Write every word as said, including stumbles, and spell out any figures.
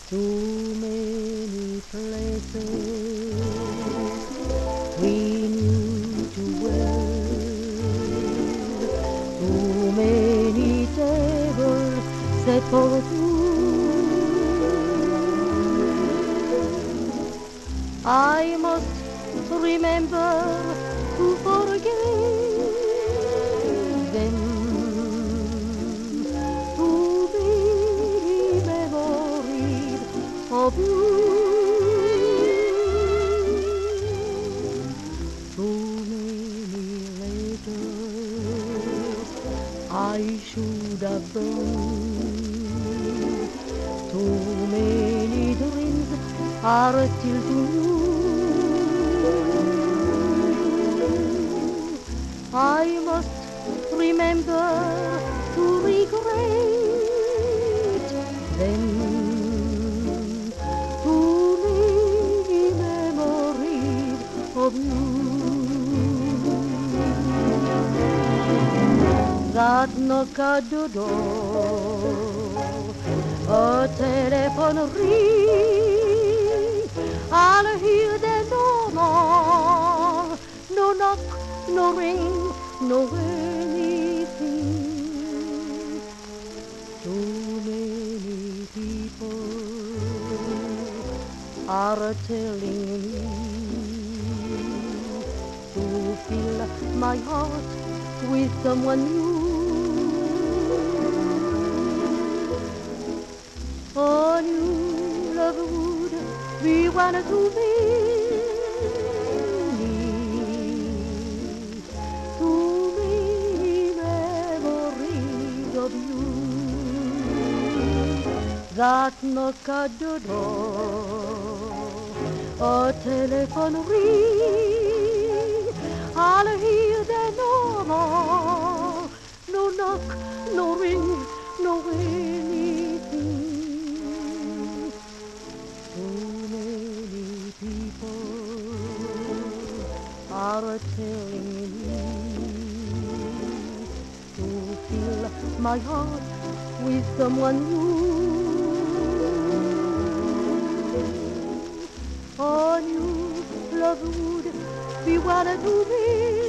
Too many places we knew too well, too many tables set for two. I must remember to forget them, to be memories of you. Too many letters I should have burned, too many dreams are still too new. I must remember to regret them, too many memories of you. That knock at the door, a telephone ring, I'll hear them no more. No knock, no ring, no anything. Too many people are telling me to fill my heart with someone new. A new love would be one to me, to me memories of you. That knock at the door, a telephone ring, I'll hear them no more. No knock, no ring, no anything. Too many people are telling me to fill my heart with someone new. A new love would be one to me.